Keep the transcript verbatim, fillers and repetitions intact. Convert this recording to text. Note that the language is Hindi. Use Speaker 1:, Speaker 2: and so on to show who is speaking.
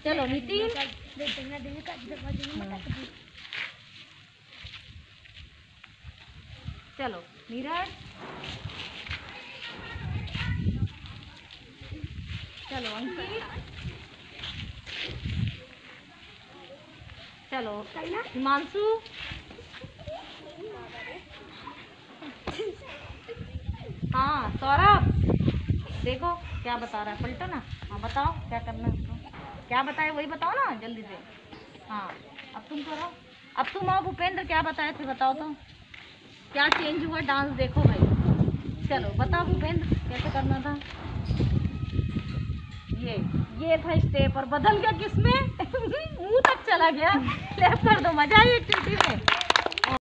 Speaker 1: चलो नितिन। चलो नीरज। चलो अंकित। चलो हिमांशु। हाँ सौरभ। देखो क्या बता रहा है, पलटो ना। हाँ बताओ क्या करना है उसको, क्या बताए वही बताओ ना जल्दी से। हाँ अब तुम करो, अब तुम आओ भूपेंद्र, क्या बताए थे बताओ तो, क्या चेंज हुआ डांस देखो भाई। चलो बताओ भूपेंद्र कैसे करना था। ये ये था स्टेप और बदल गया किसमें मुंह तक चला गया। क्लैप कर दो, मजा आई एक्टिविटी में।